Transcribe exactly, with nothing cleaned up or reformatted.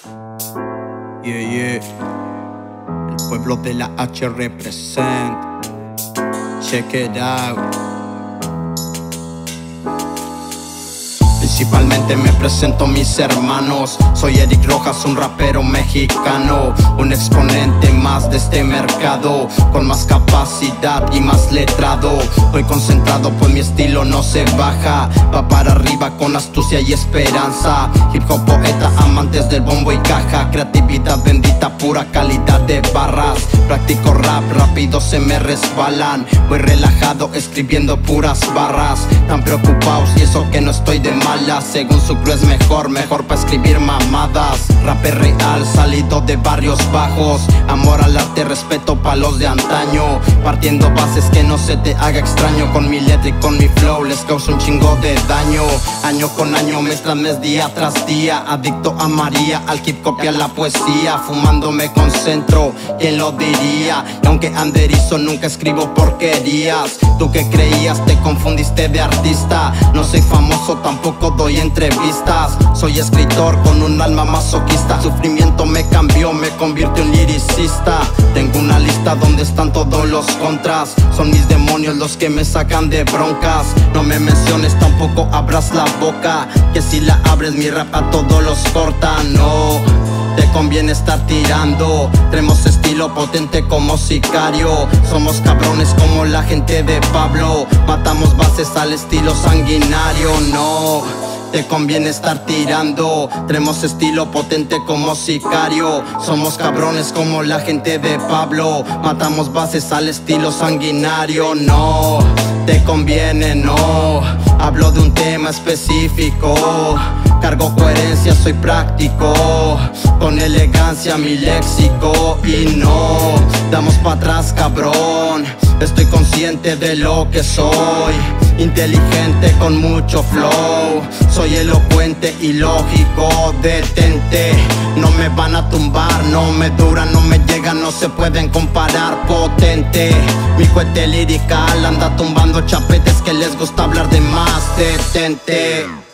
Yeah, yeah. El pueblo de la H represent. Check it out. Principalmente me presento a mis hermanos. Soy Eric Rojas, un rapero mexicano, un exponente más de este mercado, con más capacidad y más letrado. Voy concentrado pues mi estilo no se baja, va para arriba con astucia y esperanza. Hip hop poeta, amantes del bombo y caja, creatividad bendita, pura calidad de barras. Practico rap, rápido se me resbalan. Voy relajado escribiendo puras barras. Tan preocupados y eso que no estoy de mala. Según su crew es mejor, mejor pa' escribir mamadas. Rapper real, salido de barrios bajos. Amor al arte, respeto pa' los de antaño. Partiendo bases que no se te haga extraño. Con mi letra y con mi flow les causo un chingo de daño. Año con año, mes tras mes, día tras día. Adicto a María, al hip hop y a la poesía. Fumando me concentro, ¿quién lo diría? Y aunque anderizo nunca escribo porquerías. Tú que creías te confundiste de artista. No soy famoso, tampoco doy entrevistas. Soy escritor con un alma masoquista. Sufrimiento me cambió, me convirtió en liricista. Tengo una lista donde están todos los contras. Son mis demonios los que me sacan de broncas. No me menciones, tampoco abras la boca, que si la abres mi rap a todos los corta. No te conviene estar tirando. Tenemos estilo potente como sicario. Somos cabrones como la gente de Pablo. Matamos bases al estilo sanguinario. No te conviene estar tirando. Tenemos estilo potente como sicario. Somos cabrones como la gente de Pablo. Matamos bases al estilo sanguinario. No te conviene, no. Hablo de un tema específico. Cargo coherencia, soy práctico. Con elegancia mi léxico. Y no damos pa' atrás, cabrón. Estoy consciente de lo que soy. Inteligente con mucho flow. Soy elocuente y lógico. Detente, no me van a tumbar. No me duran, no me llegan, no se pueden comparar. Potente, mi cohete lirical anda tumbando chapetes que les gusta hablar de más. Detente.